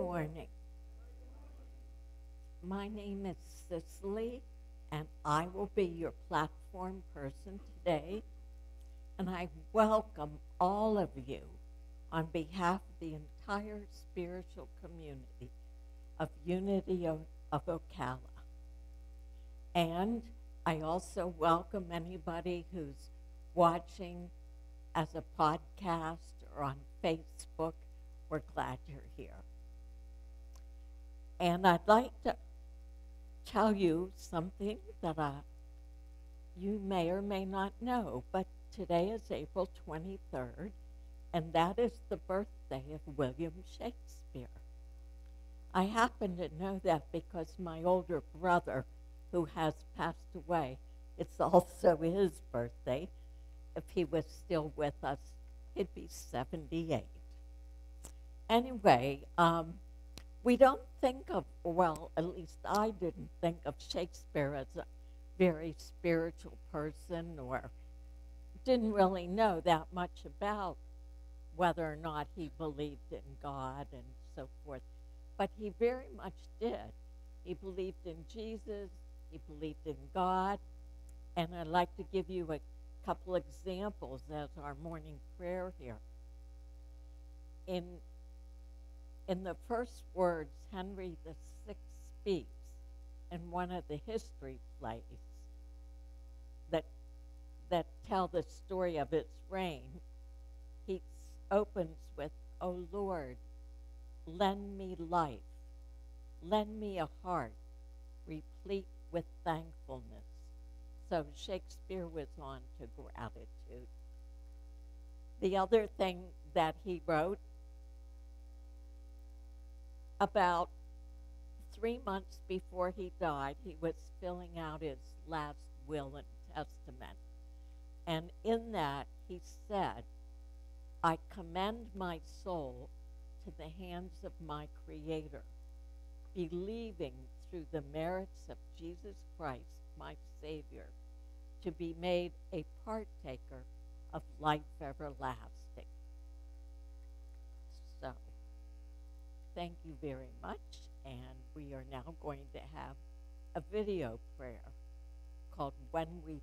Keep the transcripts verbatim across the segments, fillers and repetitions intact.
morning. My name is Cicely, and I will be your platform person today. And I welcome all of you on behalf of the entire spiritual community of Unity of, of Ocala. And I also welcome anybody who's watching as a podcast or on Facebook. We're glad you're here. And I'd like to tell you something that uh, you may or may not know, but today is April twenty-third, and that is the birthday of William Shakespeare. I happen to know that because my older brother, who has passed away, it's also his birthday. If he was still with us, he'd be seventy-eight. Anyway, um, we don't think of, well, at least I didn't think of Shakespeare as a very spiritual person, or didn't really know that much about whether or not he believed in God and so forth. But he very much did. He believed in Jesus, he believed in God, and I'd like to give you a couple examples as our morning prayer here. In In the first words Henry the Sixth speaks in one of the history plays that, that tell the story of its reign, he opens with, "O Lord, lend me life, lend me a heart replete with thankfulness." So Shakespeare was on to gratitude. The other thing that he wrote, about three months before he died, he was filling out his last will and testament. And in that, he said, "I commend my soul to the hands of my Creator, believing through the merits of Jesus Christ, my Savior, to be made a partaker of life everlasting." So, thank you very much, and we are now going to have a video prayer called "When We."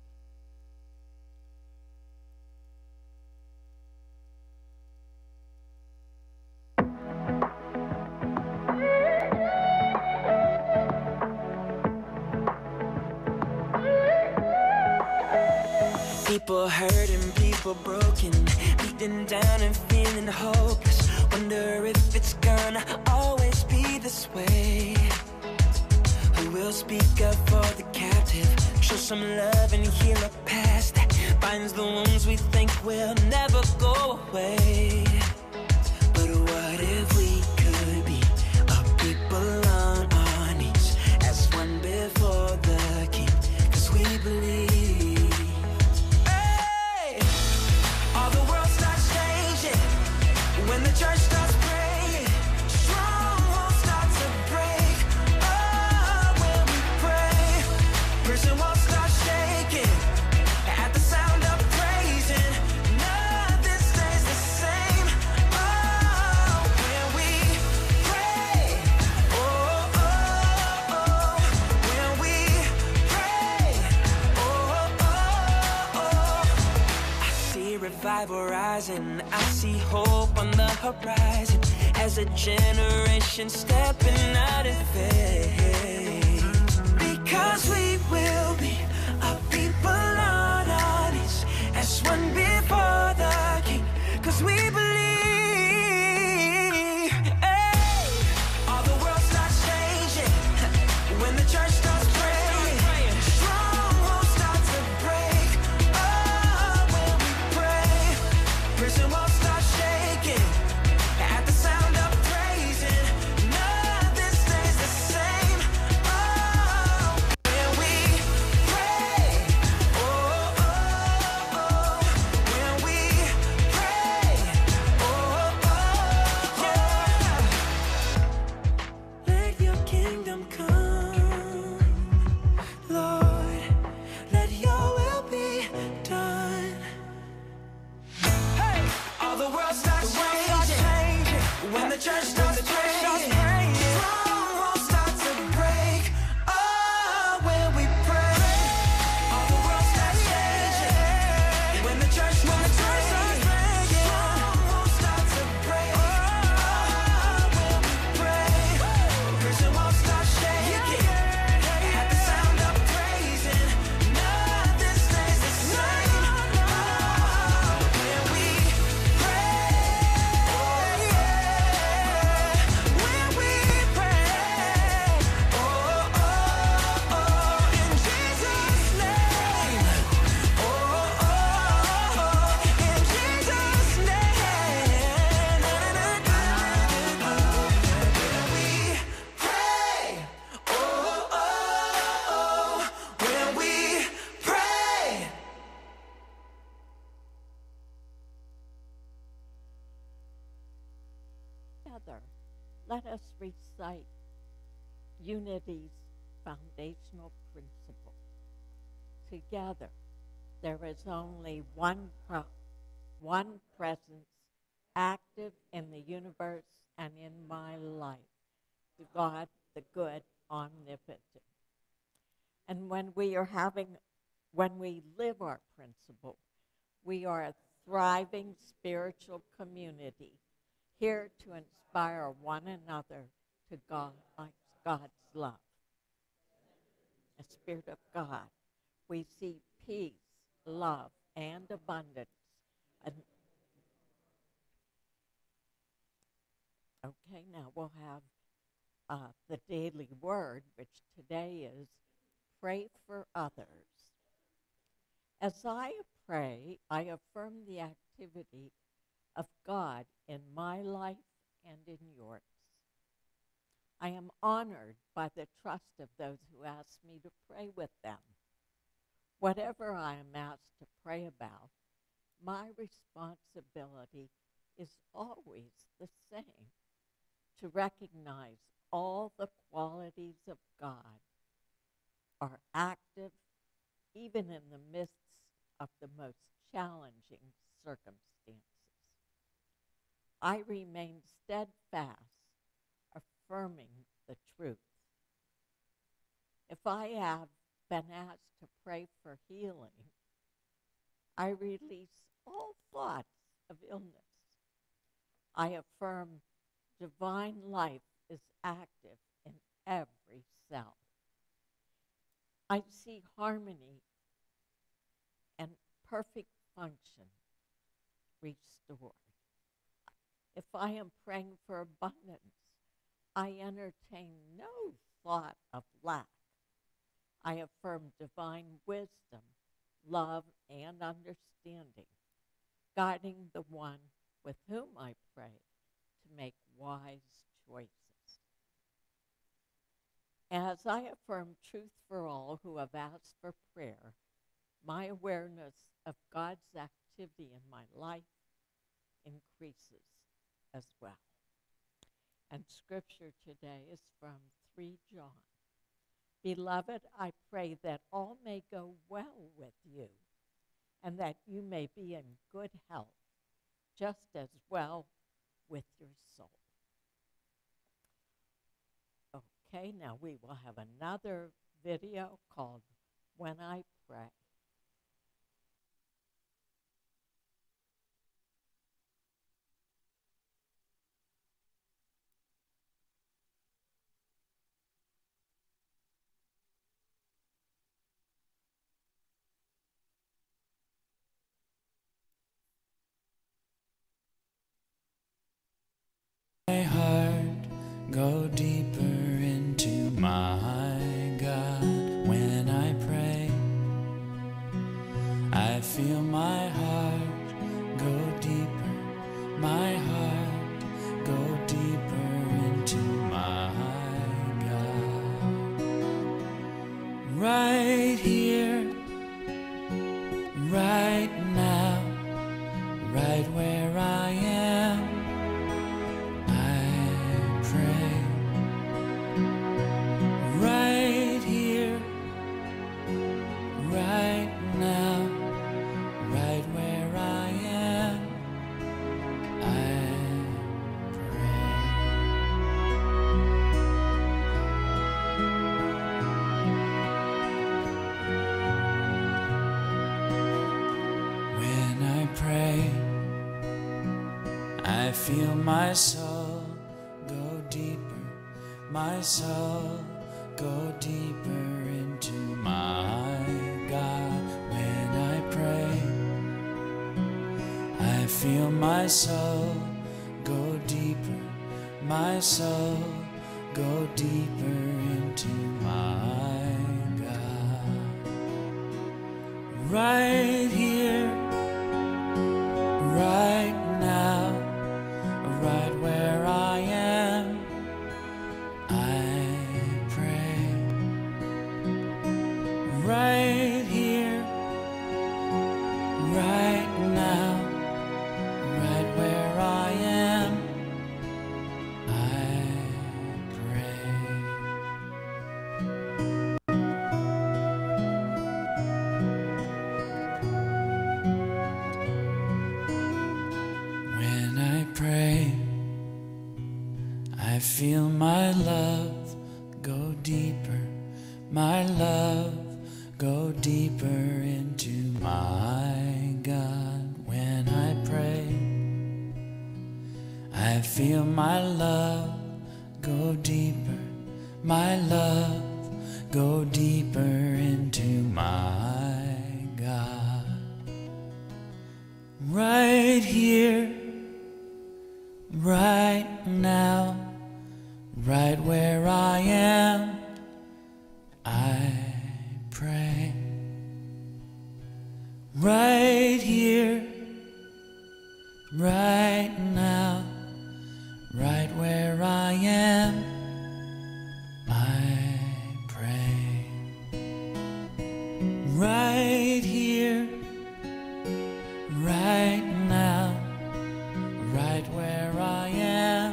People hurting, people broken, beaten down and feeling hopeless. Wonder if it's gonna always be this way. Who will speak up for the captive, show some love and heal a past that binds the wounds we think will never go away? But what if we could be a people on our knees as one before the King? 'Cause we believe. Hey! All the world starts changing when the church starts praying. Strongholds start to break. Oh, when we pray, prison walls start shaking at the sound of praising. Nothing stays the same. Oh, when we pray. Oh, oh, oh. When we pray. Oh, oh, oh. I see revival rising. I see hope on the horizon as a generation stepping out in faith. Because we will be a people on our knees as one before the King. 'Cause we believe. Hey! All the world starts changing when the church starts praying. Strongholds start to break. Oh, when we pray, prison walls start shaking at the sound of praising. Nothing stays the same. Oh, when we pray. together, let us recite unity's foundational principle. Together, there is only one, pro- one presence active in the universe and in my life, the God, the good, omnipotent. And when we are having, when we live our principle, we are a thriving spiritual community here to inspire one another to God, God's love. The Spirit of God. We see peace, love, and abundance. And okay, now we'll have uh, the daily word, which today is pray for others. As I pray, I affirm the activity of God in my life and in yours. I am honored by the trust of those who ask me to pray with them. Whatever I am asked to pray about, my responsibility is always the same, to recognize all the qualities of God are active even in the midst of the most challenging circumstances. I remain steadfast, affirming the truth. If I have been asked to pray for healing, I release all thoughts of illness. I affirm divine life is active in every cell. I see harmony and perfect function restored. If I am praying for abundance, I entertain no thought of lack. I affirm divine wisdom, love, and understanding, guiding the one with whom I pray to make wise choices. As I affirm truth for all who have asked for prayer, my awareness of God's activity in my life increases as well. And scripture today is from Three John. Beloved, I pray that all may go well with you, and that you may be in good health, just as well with your soul. Okay, now we will have another video called When I Pray. My heart go deeper into my God. When I pray, I feel my heart go deeper, my heart go deeper into my God. Right here, right now, right where I am, right here, right now, right where I am, I pray. When I pray, I feel my soul go deeper, my soul go deeper into my God. When I pray, I feel my soul go deeper, my soul go deeper into my God. Right here, right now, right where I am, I pray. Right here, right now, right where I am, feel my love go deeper, my love go deeper into my God when I pray. I feel my love go deeper, my love go deeper into my God. Right here, right now, right where I am, I pray. Right here, right now, right where I am, I pray. Right here, right now, right where I am,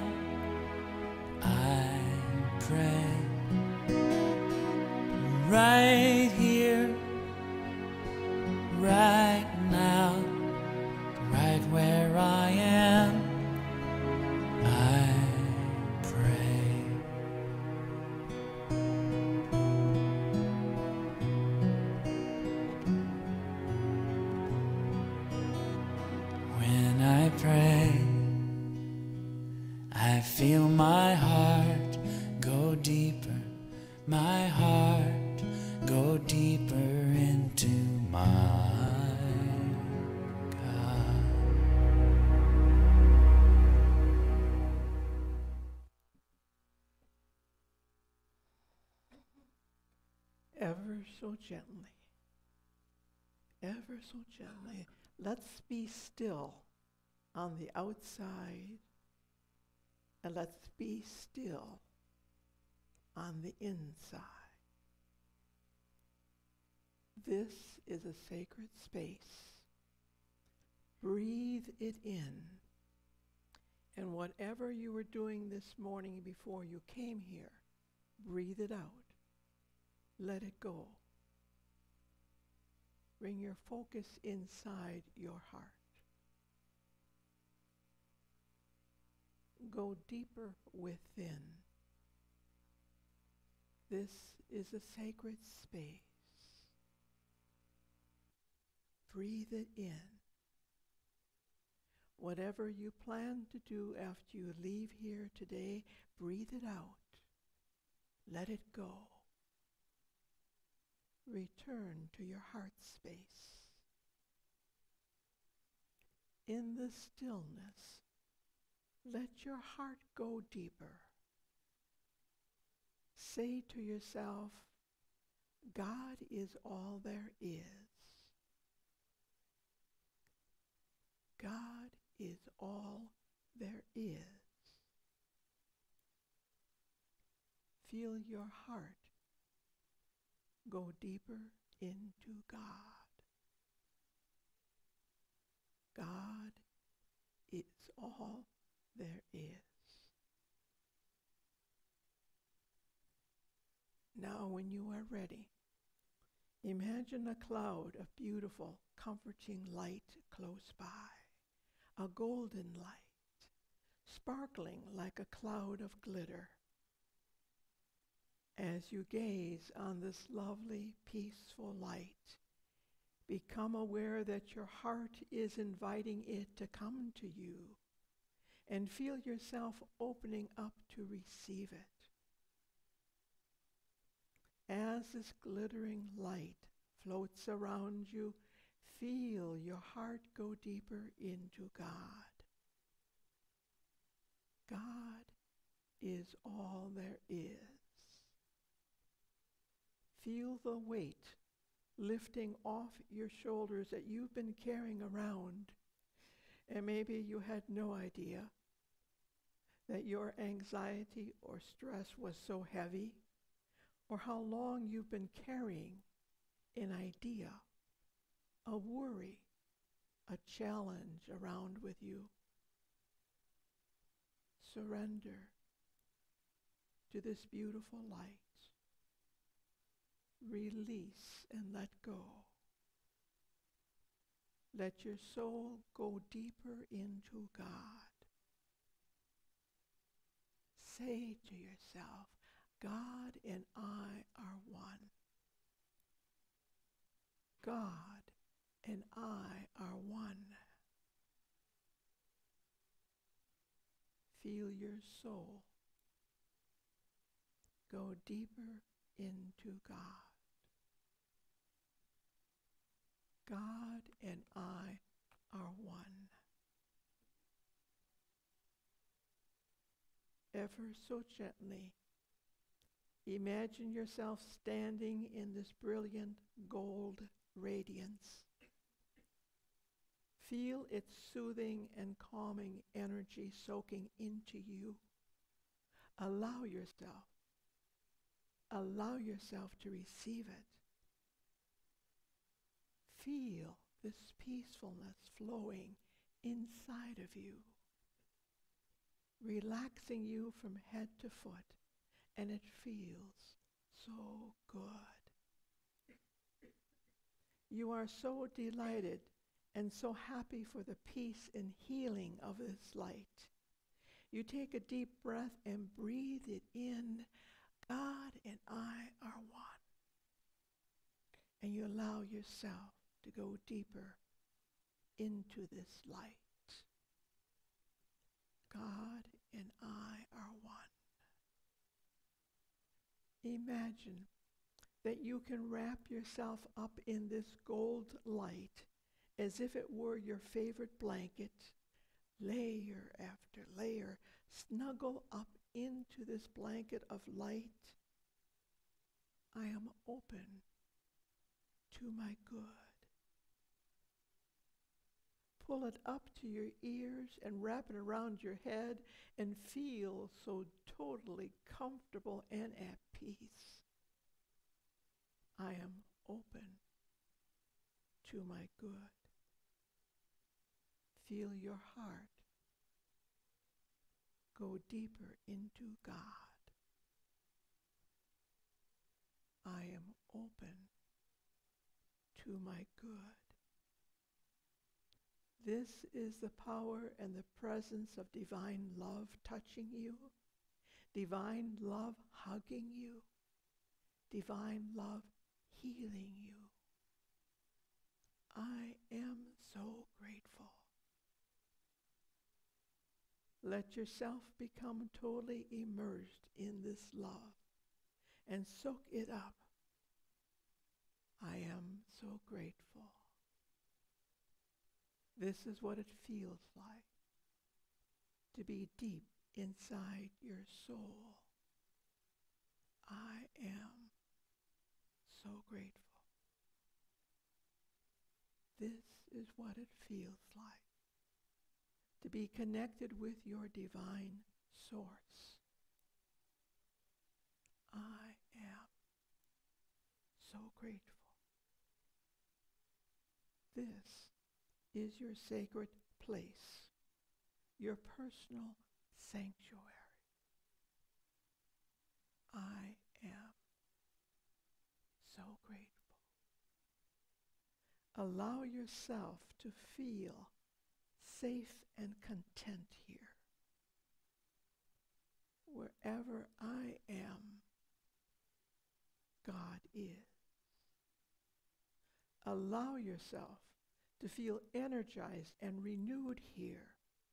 I pray. Right here, right now, right where I am, I pray. When I pray, I feel my heart go deeper, my heart go deeper into my God. Ever so gently, ever so gently, let's be still on the outside and let's be still on the inside. This is a sacred space. Breathe it in. And whatever you were doing this morning before you came here, breathe it out. Let it go. Bring your focus inside your heart. Go deeper within. This is a sacred space. Breathe it in. Whatever you plan to do after you leave here today, breathe it out. Let it go. Return to your heart space. In the stillness, let your heart go deeper. Say to yourself, God is all there is. God is all there is. Feel your heart go deeper into God. God is all there is. Now, when you are ready, imagine a cloud of beautiful, comforting light close by, a golden light, sparkling like a cloud of glitter. As you gaze on this lovely, peaceful light, become aware that your heart is inviting it to come to you, and feel yourself opening up to receive it. As this glittering light floats around you, feel your heart go deeper into God. God is all there is. Feel the weight lifting off your shoulders that you've been carrying around. And maybe you had no idea that your anxiety or stress was so heavy, or how long you've been carrying an idea, a worry, a challenge around with you. Surrender to this beautiful light. Release and let go. Let your soul go deeper into God. say to yourself, God and I are one. God and I are one. Feel your soul go deeper into God. God and I are one. Ever so gently, imagine yourself standing in this brilliant gold radiance. Feel its soothing and calming energy soaking into you. Allow yourself, allow yourself to receive it. Feel this peacefulness flowing inside of you, relaxing you from head to foot, and it feels so good. You are so delighted and so happy for the peace and healing of this light. You take a deep breath and breathe it in. God and I are one. And you allow yourself to go deeper into this light. God and I are one. Imagine that you can wrap yourself up in this gold light as if it were your favorite blanket, layer after layer. Snuggle up into this blanket of light. I am open to my good. Pull it up to your ears and wrap it around your head and feel so totally comfortable and at peace. I am open to my good. Feel your heart go deeper into God. I am open to my good. This is the power and the presence of divine love touching you, divine love hugging you, divine love healing you. I am so grateful. Let yourself become totally immersed in this love and soak it up. I am so grateful. This is what it feels like to be deep inside your soul. I am so grateful. This is what it feels like to be connected with your divine source. I am so grateful. This is your sacred place, your personal sanctuary. I am so grateful. Allow yourself to feel safe and content here. Wherever I am, God is. Allow yourself to feel energized and renewed here.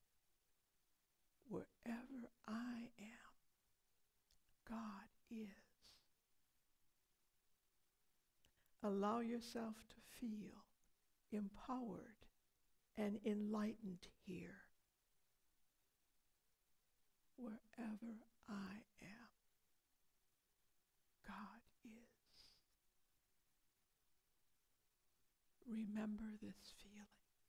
Wherever I am, God is. Allow yourself to feel empowered and enlightened here. Wherever I am, God is. Remember this feeling.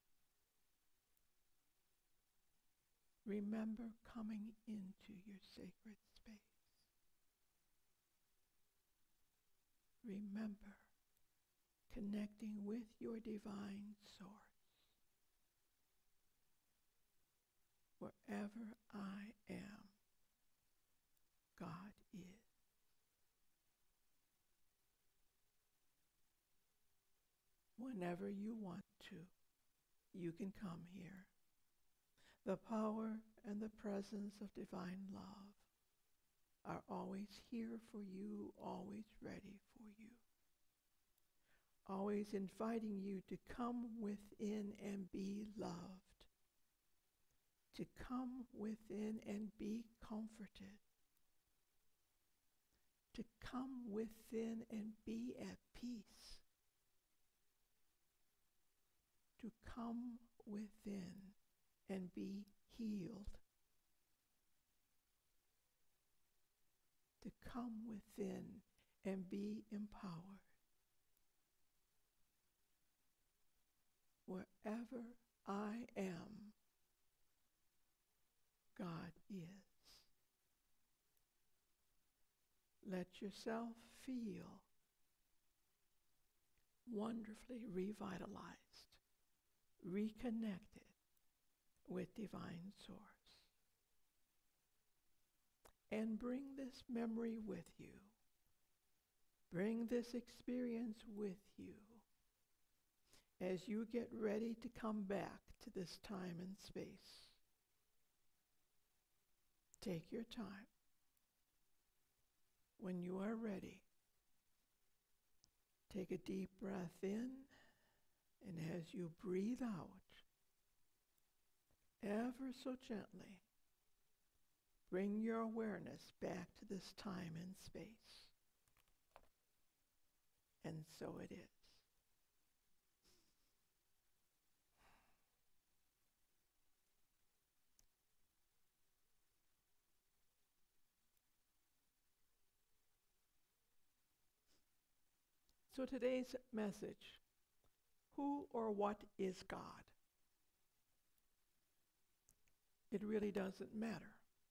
Remember coming into your sacred space. Remember connecting with your divine source. Wherever I am, God is. Whenever you want to, you can come here. The power and the presence of divine love are always here for you, always ready for you. Always inviting you to come within and be loved. To come within and be comforted. To come within and be at peace. To come within and be healed. To come within and be empowered. Wherever I am, God is. Let yourself feel wonderfully revitalized, reconnected with divine source. And bring this memory with you. Bring this experience with you as you get ready to come back to this time and space. Take your time. When you are ready, take a deep breath in, and as you breathe out, ever so gently, bring your awareness back to this time and space. And so it is. So today's message, who or what is God? It really doesn't matter.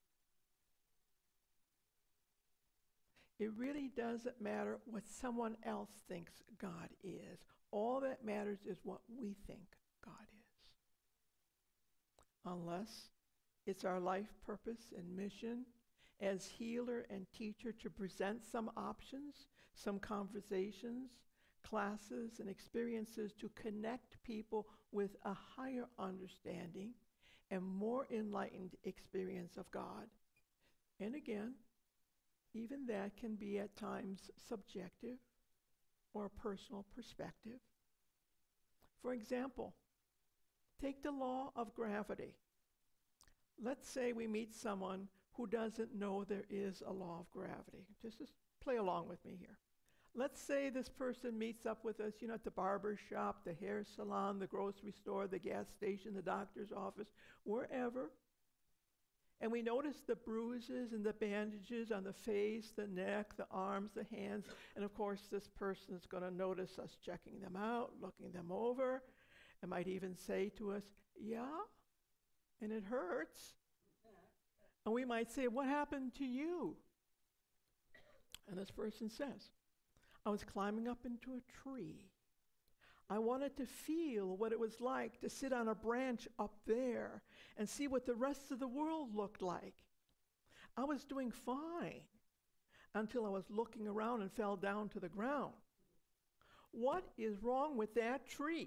It really doesn't matter what someone else thinks God is. All that matters is what we think God is. Unless it's our life purpose and mission as healer and teacher to present some options, some conversations, classes, and experiences to connect people with a higher understanding and more enlightened experience of God. And again, even that can be at times subjective or personal perspective. For example, take the law of gravity. Let's say we meet someone who doesn't know there is a law of gravity. Just, just play along with me here. Let's say this person meets up with us, you know, at the barber shop, the hair salon, the grocery store, the gas station, the doctor's office, wherever. And we notice the bruises and the bandages on the face, the neck, the arms, the hands. And of course, this person is going to notice us checking them out, looking them over, and might even say to us, yeah, and it hurts. And we might say, what happened to you? And this person says, I was climbing up into a tree. I wanted to feel what it was like to sit on a branch up there and see what the rest of the world looked like. I was doing fine until I was looking around and fell down to the ground. What is wrong with that tree?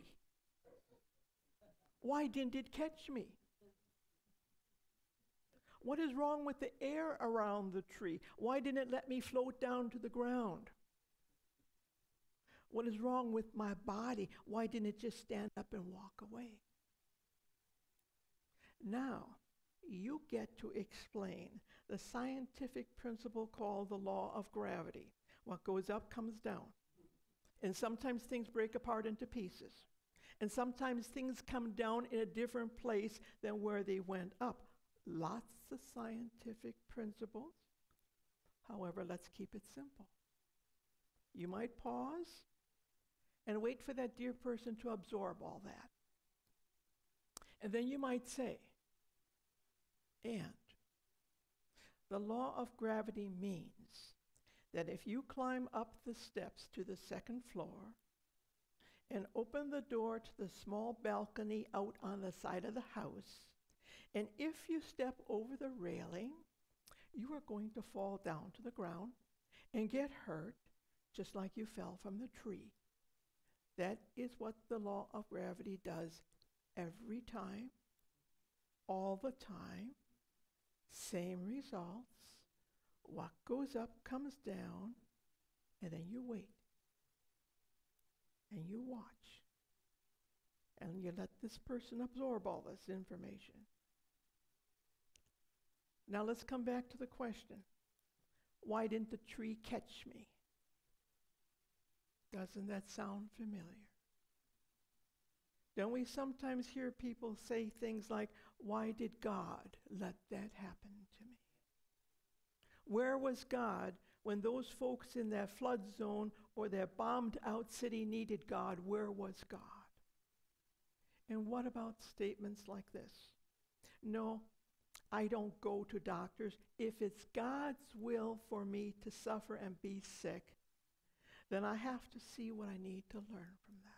Why didn't it catch me? What is wrong with the air around the tree? Why didn't it let me float down to the ground? What is wrong with my body? Why didn't it just stand up and walk away? Now, you get to explain the scientific principle called the law of gravity. What goes up comes down. And sometimes things break apart into pieces. And sometimes things come down in a different place than where they went up. Lots of scientific principles. However, let's keep it simple. You might pause and wait for that dear person to absorb all that. And then you might say, and the law of gravity means that if you climb up the steps to the second floor and open the door to the small balcony out on the side of the house, and if you step over the railing, you are going to fall down to the ground and get hurt just like you fell from the tree. That is what the law of gravity does every time, all the time, same results, What goes up comes down, and then you wait. And you watch. And you let this person absorb all this information. Now let's come back to the question. Why didn't the tree catch me? Doesn't that sound familiar? Don't we sometimes hear people say things like, why did God let that happen to me? Where was God when those folks in that flood zone or that bombed out city needed God? Where was God? And what about statements like this? No, I don't go to doctors. If it's God's will for me to suffer and be sick, then I have to see what I need to learn from that.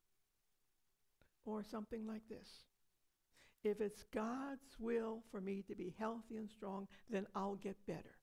Or something like this. If it's God's will for me to be healthy and strong, then I'll get better.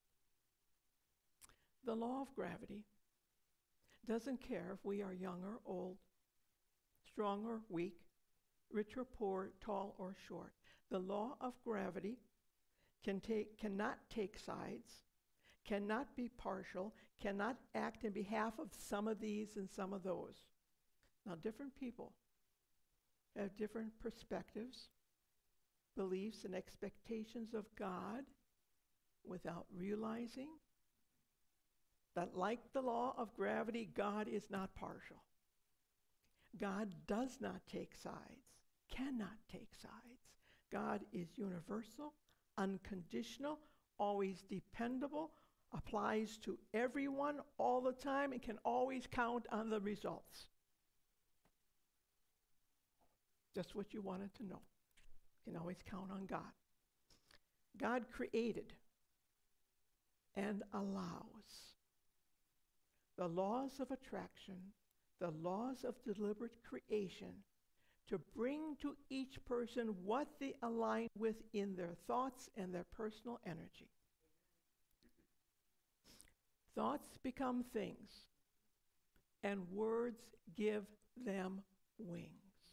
The law of gravity doesn't care if we are young or old, strong or weak, rich or poor, tall or short. The law of gravity can take, cannot take sides, cannot be partial, cannot act in behalf of some of these and some of those. Now, different people have different perspectives, beliefs, and expectations of God without realizing that, like the law of gravity, God is not partial. God does not take sides, cannot take sides. God is universal, unconditional, always dependable, applies to everyone all the time, and can always count on the results. Just what you wanted to know. You can always count on God. God created and allows the laws of attraction, the laws of deliberate creation, to bring to each person what they align with in their thoughts and their personal energy. Thoughts become things, and words give them wings.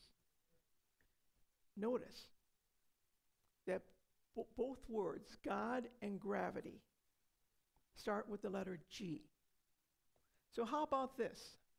Notice that b- both words, God and gravity, start with the letter G. So how about this?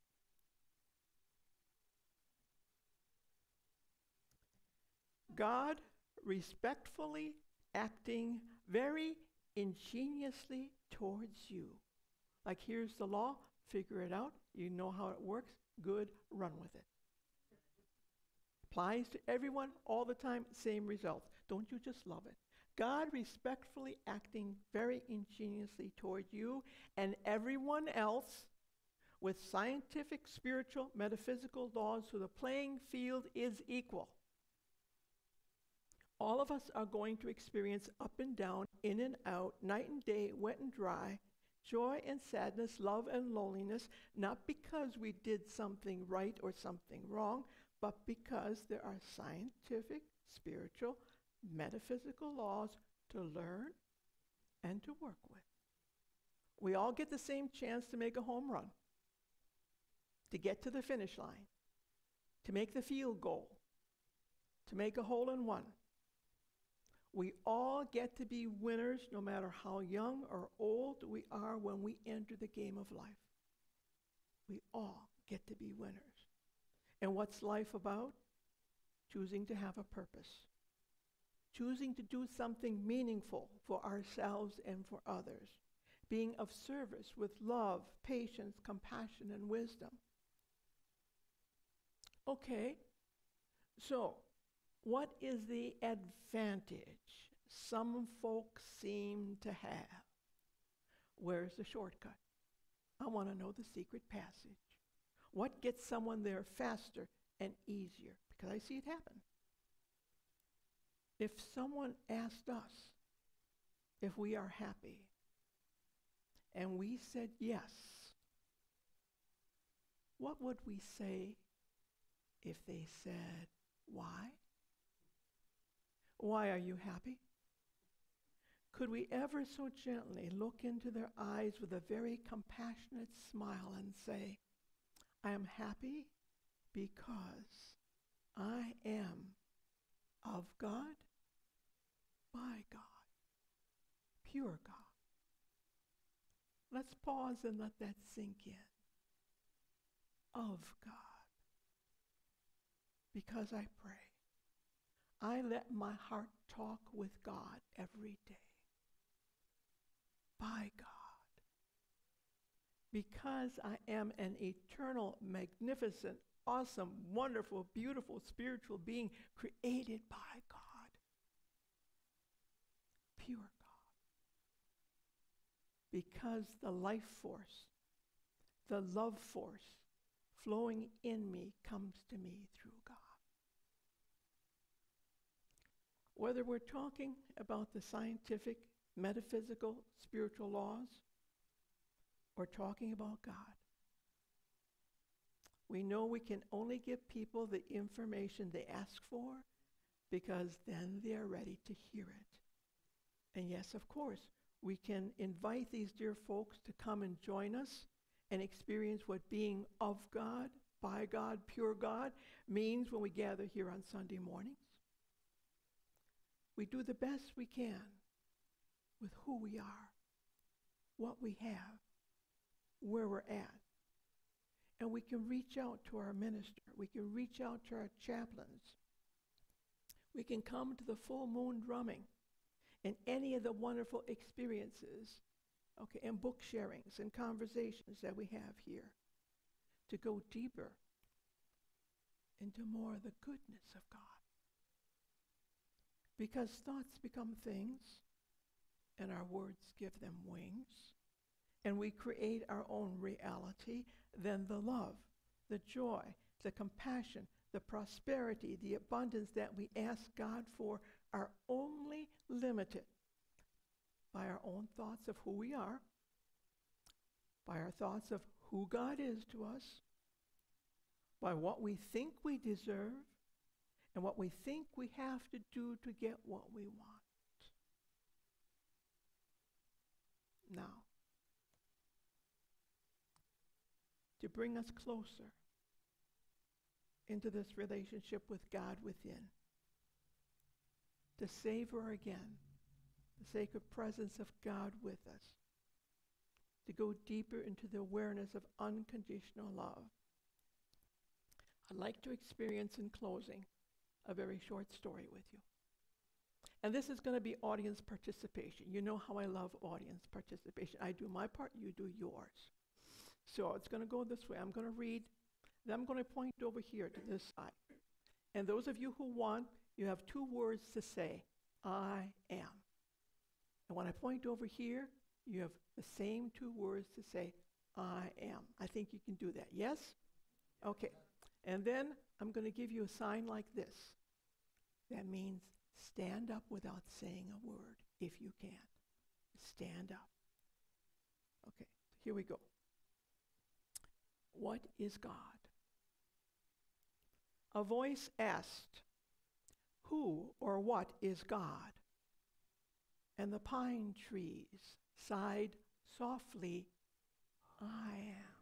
God respectfully acting very ingeniously towards you. Like, here's the law, figure it out, you know how it works, good, run with it. Applies to everyone all the time, same results. Don't you just love it? God respectfully acting very ingeniously toward you and everyone else with scientific, spiritual, metaphysical laws, so the playing field is equal. All of us are going to experience up and down, in and out, night and day, wet and dry, joy and sadness, love and loneliness, not because we did something right or something wrong, but because there are scientific, spiritual, metaphysical laws to learn and to work with. We all get the same chance to make a home run, to get to the finish line, to make the field goal, to make a hole in one. We all get to be winners no matter how young or old we are when we enter the game of life. We all get to be winners. And what's life about? Choosing to have a purpose. Choosing to do something meaningful for ourselves and for others. Being of service with love, patience, compassion, and wisdom. Okay, so what is the advantage some folks seem to have? Where's the shortcut? I want to know the secret passage. What gets someone there faster and easier? Because I see it happen. If someone asked us if we are happy, and we said yes, what would we say if they said, why? Why are you happy? Could we ever so gently look into their eyes with a very compassionate smile and say, I am happy because I am of God, by God, pure God, Let's pause and let that sink in. Of God. Because I pray, I let my heart talk with God every day. By God. Because I am an eternal, magnificent, awesome, wonderful, beautiful, spiritual being created by God. Pure God. Because the life force, the love force flowing in me comes to me through God. Whether we're talking about the scientific, metaphysical, spiritual laws, or talking about God, we know we can only give people the information they ask for because then they're ready to hear it. And yes, of course, we can invite these dear folks to come and join us and experience what being of God, by God, pure God means when we gather here on Sunday mornings. We do the best we can with who we are, what we have, where we're at. And we can reach out to our minister. We can reach out to our chaplains. We can come to the full moon drumming and any of the wonderful experiences, okay, and book sharings and conversations that we have here to go deeper into more of the goodness of God. Because thoughts become things, and our words give them wings, and we create our own reality, then the love, the joy, the compassion, the prosperity, the abundance that we ask God for are only limited by our own thoughts of who we are, by our thoughts of who God is to us, by what we think we deserve, and what we think we have to do to get what we want. Now, to bring us closer into this relationship with God within, to savor again the sacred presence of God with us, to go deeper into the awareness of unconditional love. I'd like to experience in closing a very short story with you. And this is going to be audience participation. You know how I love audience participation. I do my part, you do yours. So it's going to go this way. I'm going to read, then I'm going to point over here to this side. And those of you who want, you have two words to say, I am. And when I point over here, you have the same two words to say, I am. I think you can do that. Yes? Okay. And then I'm going to give you a sign like this. That means stand up without saying a word, if you can. Stand up. Okay, here we go. What is God? A voice asked, who or what is God? And the pine trees sighed softly, I am.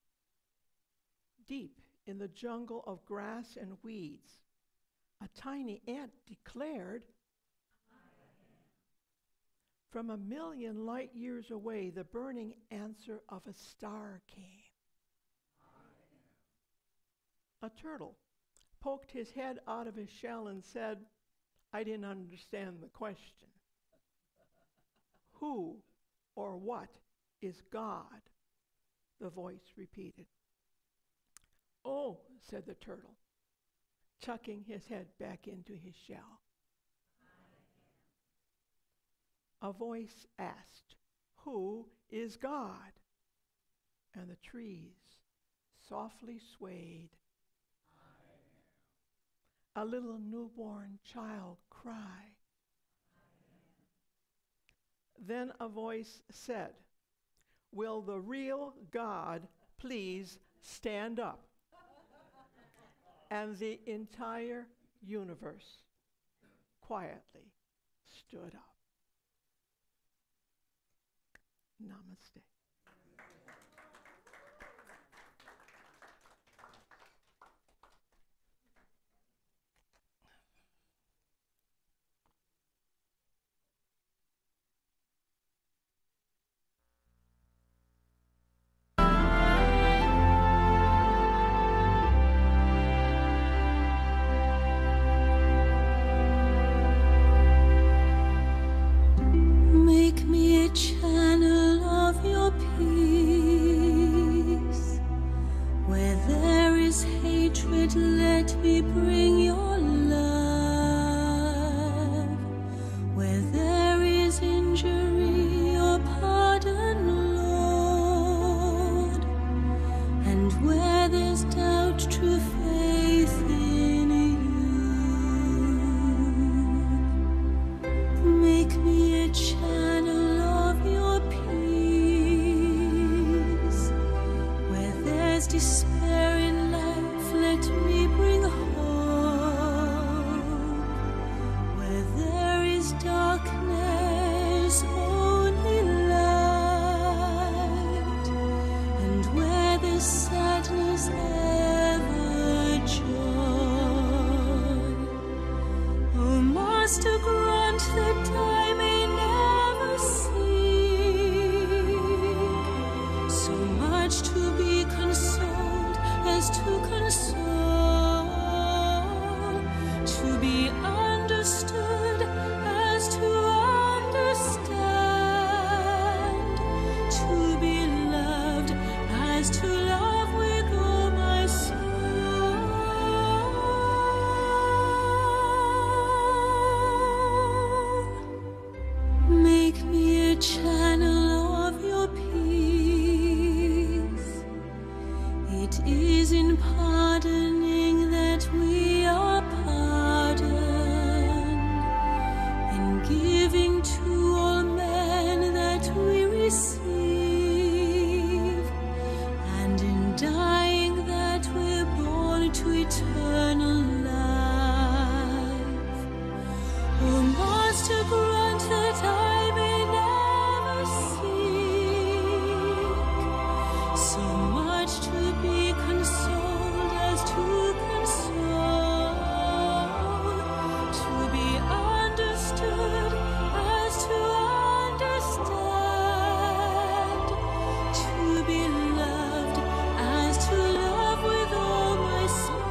Deep in the jungle of grass and weeds, a tiny ant declared, I am. From a million light years away, the burning answer of a star came. I am. A turtle poked his head out of his shell and said, I didn't understand the question. Who or what is God? The voice repeated. Oh, said the turtle, tucking his head back into his shell. I am. A voice asked, who is God? And the trees softly swayed. I am. A little newborn child cried. Then a voice said, will the real God please stand up? And the entire universe quietly stood up. Namaste. must grant that I may never seek so much to be consoled as to console, to be understood as to understand, to be loved as to love with all my soul. Make me a channel of your peace. It is in pardoning that we are pardoned, in giving to all men that we receive, and in dying that we're born to eternal life. O Master, grant that I may never seek so much to be consoled as to console, to be understood as to understand, to be loved as to love with all my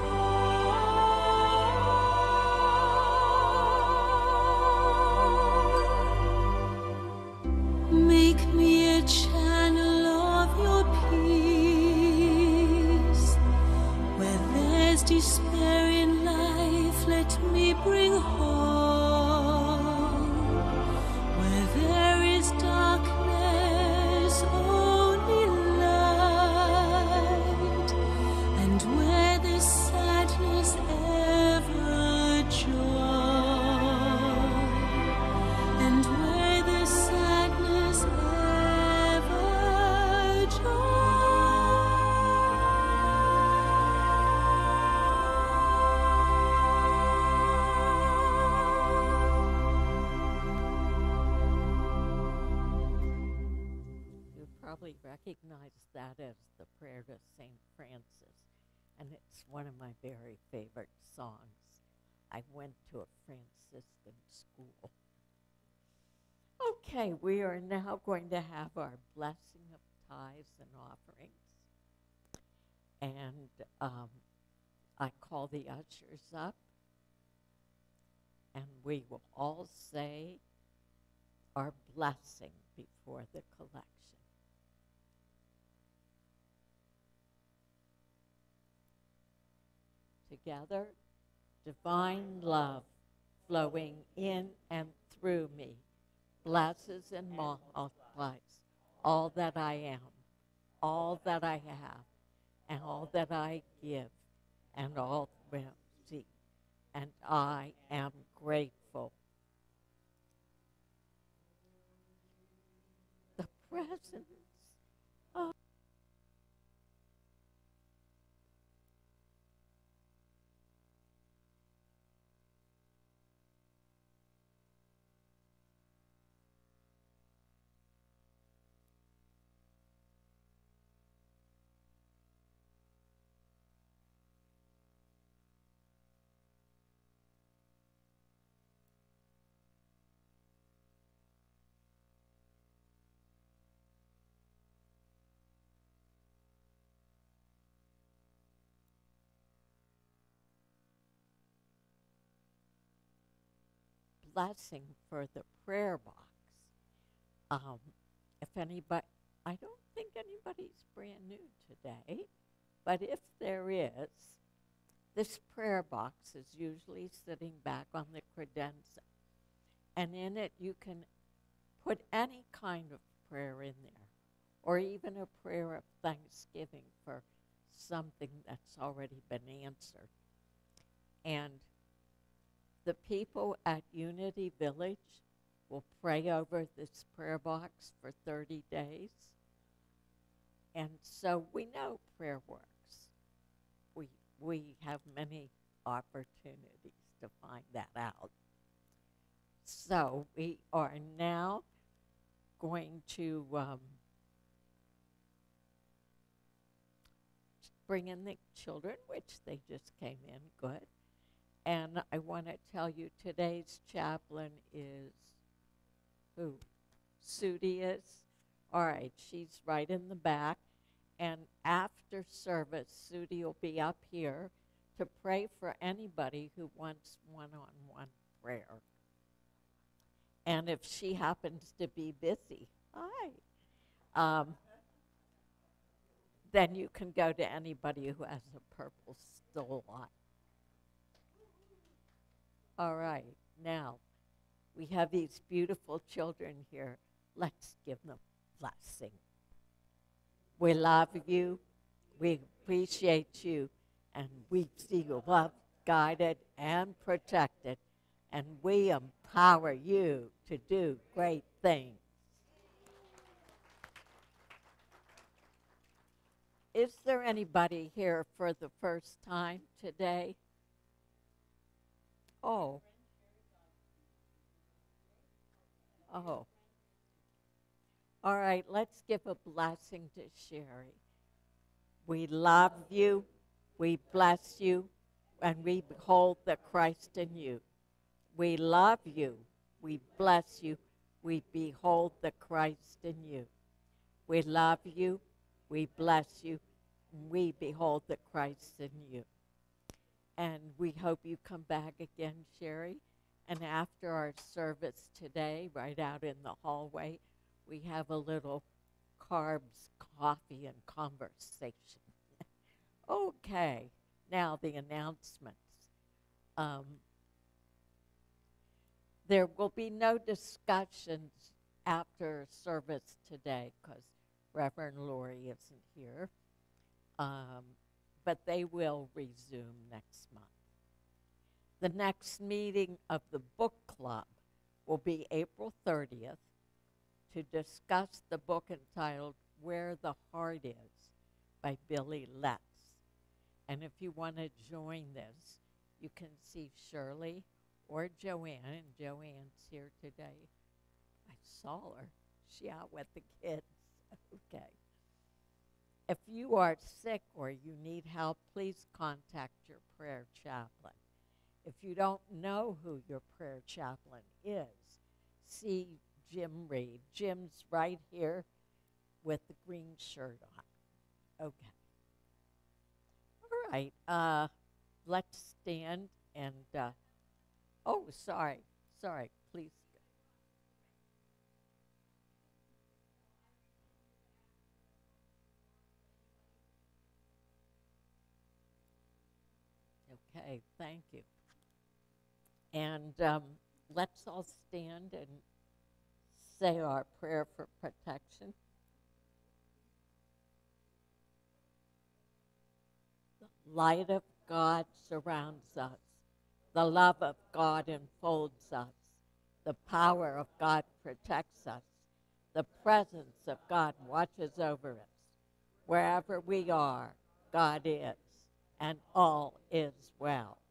soul. Make me a channel of your peace. Where there's despair in life, let me bring hope. Where there is darkness, only light. And where there's sadness, ever joy. And where there's sadness, ever You probably recognize that as the prayer to Saint Francis, and it's one of my very favorite songs. I went to a Franciscan school. Okay, we are now going to have our blessing of tithes and offerings. And um, I call the ushers up, and we will all say our blessing before the collection. Together, divine love flowing in and through me blesses and multiplies all that I am, all that I have, and all that I give, and all will see. And I am grateful. The presence of blessing for the prayer box. Um, if anybody, I don't think anybody's brand new today, but if there is, this prayer box is usually sitting back on the credenza. And in it, you can put any kind of prayer in there, or even a prayer of thanksgiving for something that's already been answered. And the people at Unity Village will pray over this prayer box for thirty days. And so we know prayer works. We, we have many opportunities to find that out. So we are now going to um, bring in the children, which they just came in, good. And I want to tell you today's chaplain is who? Sudie is. All right, she's right in the back. And after service, Sudie will be up here to pray for anybody who wants one-on-one prayer. And if she happens to be busy, hi, um, then you can go to anybody who has a purple stole on. All right, now, we have these beautiful children here. Let's give them a blessing. We love you, we appreciate you, and we see you loved, guided, and protected, and we empower you to do great things. Is there anybody here for the first time today? Oh. Oh. All right, let's give a blessing to Sherry. We love you, we bless you, and we behold the Christ in you. We love you, we bless you, we behold the Christ in you. We love you, we bless you, and we behold the Christ in you. And we hope you come back again, Sherry. And after our service today, right out in the hallway, we have a little carbs, coffee, and conversation. Okay, now the announcements. Um, there will be no discussions after service today because Reverend Lori isn't here, um, but they will resume next month. The next meeting of the book club will be April thirtieth to discuss the book entitled Where the Heart Is by Billy Letts. And if you want to join this, you can see Shirley or Joanne, and Joanne's here today. I saw her. She out with the kids. Okay. If you are sick or you need help, please contact your prayer chaplain. If you don't know who your prayer chaplain is, see Jim Reed. Jim's right here with the green shirt on. Okay. All right. Uh, let's stand and, uh, oh, sorry. Sorry. Please. Okay. Thank you. And um, let's all stand and say our prayer for protection. The light of God surrounds us. The love of God enfolds us. The power of God protects us. The presence of God watches over us. Wherever we are, God is, and all is well.